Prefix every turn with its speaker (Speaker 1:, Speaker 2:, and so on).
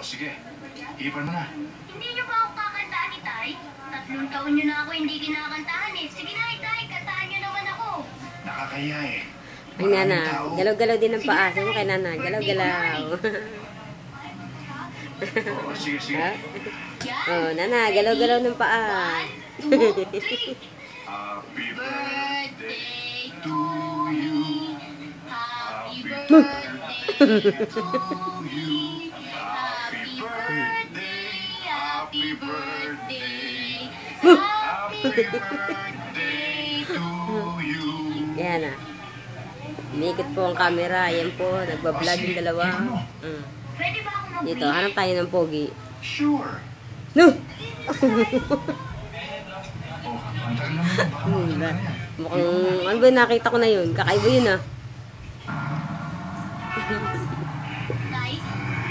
Speaker 1: sige. Ipan mo na.
Speaker 2: Hindi niyo ba ako kakantahan ni Tay? 3 taon niyo na ako hindi kinakantahan eh. Sige na, Tay, kantahan niyo naman ako.
Speaker 1: Nakakaya eh.
Speaker 3: Ay, Nana. Galaw-galaw din ang paa. Sabi mo kay Nana. Galaw-galaw.
Speaker 1: Oo, sige, sige.
Speaker 3: Oh, Nana. Galaw-galaw ng paa.
Speaker 2: 1, 2, 3.
Speaker 1: Happy
Speaker 2: Birthday
Speaker 1: to you.
Speaker 2: Happy birthday to you.
Speaker 1: Happy birthday. Happy birthday.
Speaker 2: Happy
Speaker 1: Happy birthday to you.
Speaker 3: Yan na. Umikot po ang camera. Yan po. Nagbablog yung dalawa.
Speaker 2: Pwede ba ako mag-breathe?
Speaker 3: Dito. Hanap tayo ng pogi.
Speaker 1: Sure.
Speaker 3: No!
Speaker 1: Oh, antarin naman yun. Baka makatulog na yan.
Speaker 3: Mukhang, ano ba yung nakita ko na yun? Kakaiba yun ah.
Speaker 2: Guys,